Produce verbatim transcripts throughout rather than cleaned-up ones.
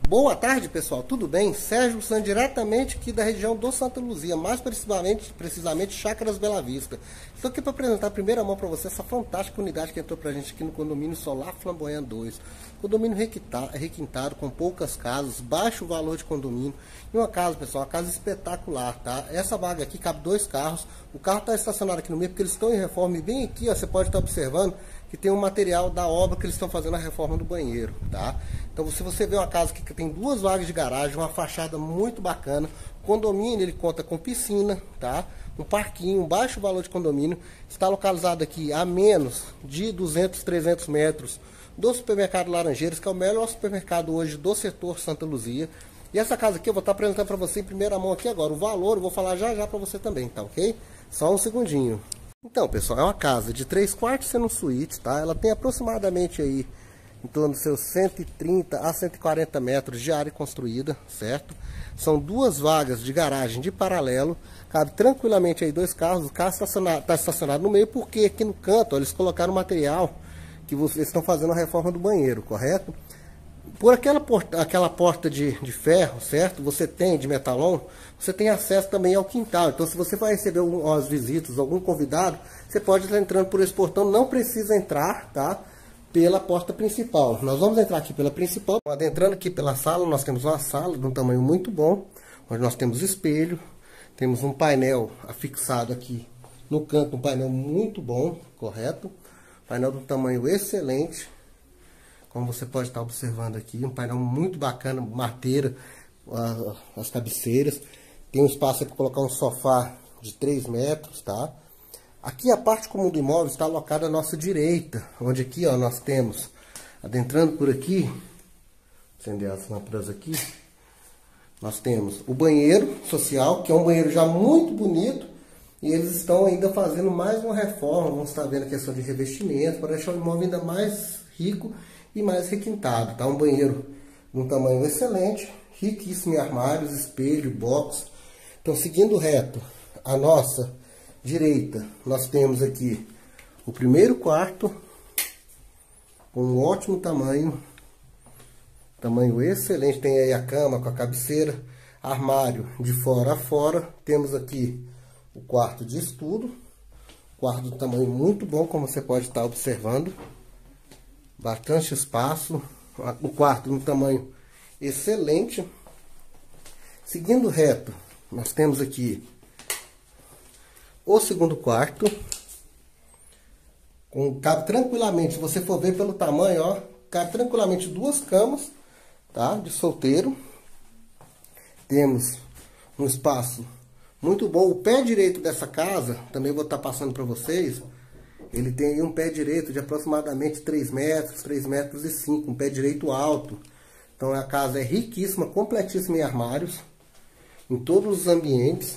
Boa tarde, pessoal, tudo bem? Sérgio Santos, diretamente aqui da região do Santa Luzia, mais precisamente, precisamente Chácaras Bela Vista. Estou aqui para apresentar a primeira mão para você essa fantástica unidade que entrou para a gente aqui no condomínio Solar Flamboyant dois. Condomínio requintado, com poucas casas, baixo valor de condomínio. E uma casa, pessoal, uma casa espetacular, tá? Essa vaga aqui cabe dois carros. O carro está estacionado aqui no meio porque eles estão em reforma. E bem aqui, ó, você pode estar observando que tem um material da obra que eles estão fazendo a reforma do banheiro, tá? Então, se você vê uma casa que tem duas vagas de garagem, uma fachada muito bacana, o condomínio ele conta com piscina, tá? Um parquinho, um baixo valor de condomínio, está localizado aqui a menos de duzentos, trezentos metros do supermercado Laranjeiras, que é o melhor supermercado hoje do setor Santa Luzia. E essa casa aqui eu vou estar apresentando para você em primeira mão aqui agora. O valor eu vou falar já já para você também, tá ok? Só um segundinho. Então, pessoal, é uma casa de três quartos sendo suíte, tá? Ela tem aproximadamente aí em torno dos seus cento e trinta a cento e quarenta metros de área construída, certo? São duas vagas de garagem de paralelo, cabe tranquilamente aí dois carros. O carro está estacionado, está estacionado no meio porque aqui no canto ó, eles colocaram material que vocês estão fazendo a reforma do banheiro, correto? Por aquela porta, aquela porta de, de ferro, certo? Você tem de metalon, você tem acesso também ao quintal. Então, se você vai receber algumas visitas, algum convidado, você pode estar entrando por esse portão. Não precisa entrar, tá? Pela porta principal. Nós vamos entrar aqui pela principal. Adentrando aqui pela sala, nós temos uma sala de um tamanho muito bom, onde nós temos espelho, temos um painel afixado aqui no canto, um painel muito bom, correto? Painel de um tamanho excelente. Como você pode estar observando aqui, um painel muito bacana, madeira, uh, as cabeceiras. Tem um espaço para colocar um sofá de três metros, tá? Aqui a parte comum do imóvel está alocada à nossa direita, onde aqui ó, nós temos, adentrando por aqui, acender as lâmpadas aqui, nós temos o banheiro social, que é um banheiro já muito bonito, e eles estão ainda fazendo mais uma reforma, vamos estar vendo a questão de revestimento, para deixar o imóvel ainda mais rico e mais requintado, tá? Um banheiro de um tamanho excelente, riquíssimo em armários, espelho, box. Então, seguindo reto, a nossa direita, nós temos aqui o primeiro quarto, com um ótimo tamanho, tamanho excelente, tem aí a cama com a cabeceira, armário de fora a fora. Temos aqui o quarto de estudo, quarto de tamanho muito bom, como você pode estar observando. Bastante espaço, o quarto no tamanho excelente. Seguindo reto, nós temos aqui o segundo quarto, com, cabe tranquilamente, se você for ver pelo tamanho, ó, cabe tranquilamente duas camas, tá, de solteiro. Temos um espaço muito bom. O pé direito dessa casa, também vou estar passando para vocês. Ele tem aí um pé direito de aproximadamente três metros, três metros e cinco, um pé direito alto. Então a casa é riquíssima, completíssima em armários, em todos os ambientes.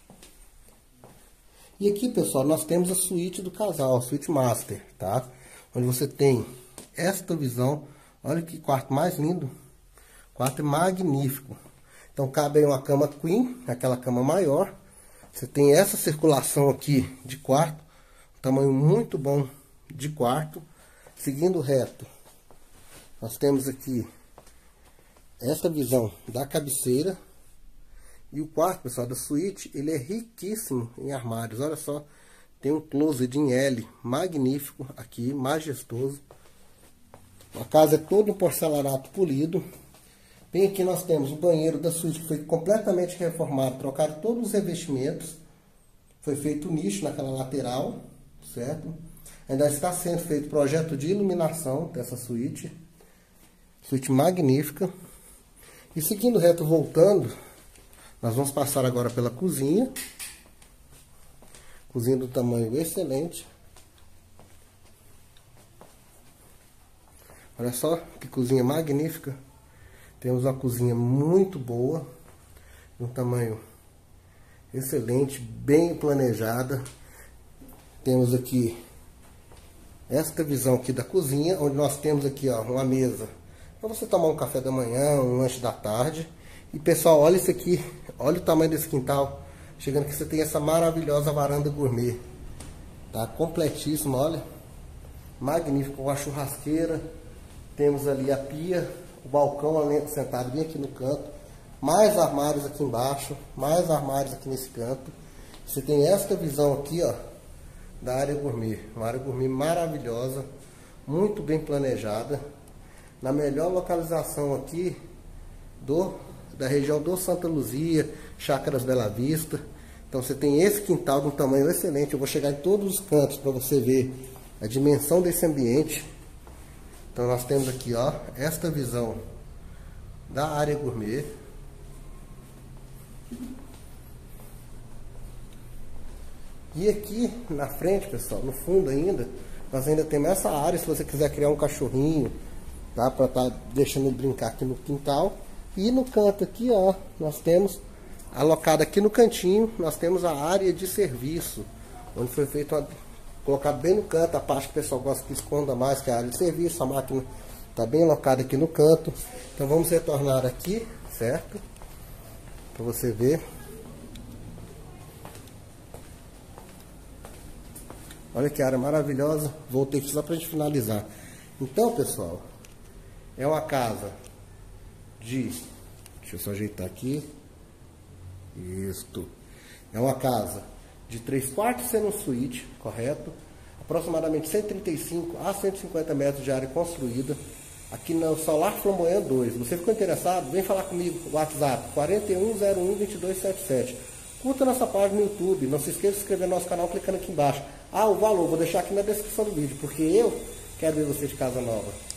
E aqui, pessoal, nós temos a suíte do casal, a suíte master, tá? Onde você tem esta visão. Olha que quarto mais lindo. O quarto é magnífico. Então cabe aí uma cama queen, aquela cama maior. Você tem essa circulação aqui de quarto. Tamanho muito bom de quarto. Seguindo reto, nós temos aqui essa visão da cabeceira. E o quarto, pessoal, da suíte, ele é riquíssimo em armários. Olha só, tem um closet em L magnífico aqui, majestoso. A casa é toda em porcelanato polido. Bem aqui nós temos o banheiro da suíte, que foi completamente reformado, trocaram todos os revestimentos. Foi feito nicho naquela lateral, certo? Ainda está sendo feito projeto de iluminação dessa suíte. Suíte magnífica. E seguindo reto, voltando, nós vamos passar agora pela cozinha. Cozinha do tamanho excelente. Olha só que cozinha magnífica. Temos uma cozinha muito boa, de um tamanho excelente, bem planejada. Temos aqui esta visão aqui da cozinha, onde nós temos aqui ó, uma mesa para você tomar um café da manhã, um lanche da tarde. E pessoal, olha isso aqui, olha o tamanho desse quintal. Chegando aqui você tem essa maravilhosa varanda gourmet, tá? Completíssima, olha, magnífico, com a churrasqueira. Temos ali a pia o balcão ali sentado bem aqui no canto, mais armários aqui embaixo, mais armários aqui nesse canto. Você tem esta visão aqui, ó, da área gourmet, uma área gourmet maravilhosa, muito bem planejada, na melhor localização aqui do, da região do Santa Luzia, Chácaras Bela Vista. Então você tem esse quintal de um tamanho excelente. Eu vou chegar em todos os cantos para você ver a dimensão desse ambiente. Então nós temos aqui, ó, esta visão da área gourmet. E aqui na frente, pessoal, no fundo ainda, nós ainda temos essa área, se você quiser criar um cachorrinho, tá? Para estar tá deixando ele brincar aqui no quintal. E no canto aqui, ó, nós temos, alocado aqui no cantinho, nós temos a área de serviço, onde foi feito uma, colocado bem no canto, a parte que o pessoal gosta que esconda mais, que é a área de serviço. A máquina está bem alocada aqui no canto. Então vamos retornar aqui, certo? Para você ver. Olha que área maravilhosa. Voltei aqui só para a gente finalizar. Então, pessoal, é uma casa de... Deixa eu só ajeitar aqui. Isto. É uma casa de três quartos sendo um suíte, correto? Aproximadamente cento e trinta e cinco a cento e cinquenta metros de área construída. Aqui no Solar Flamboyant dois. Você ficou interessado? Vem falar comigo. WhatsApp quatro um zero um, dois dois sete sete. Curta nossa página no YouTube. Não se esqueça de se inscrever no nosso canal clicando aqui embaixo. Ah, o valor, vou deixar aqui na descrição do vídeo, porque eu quero ver você de casa nova.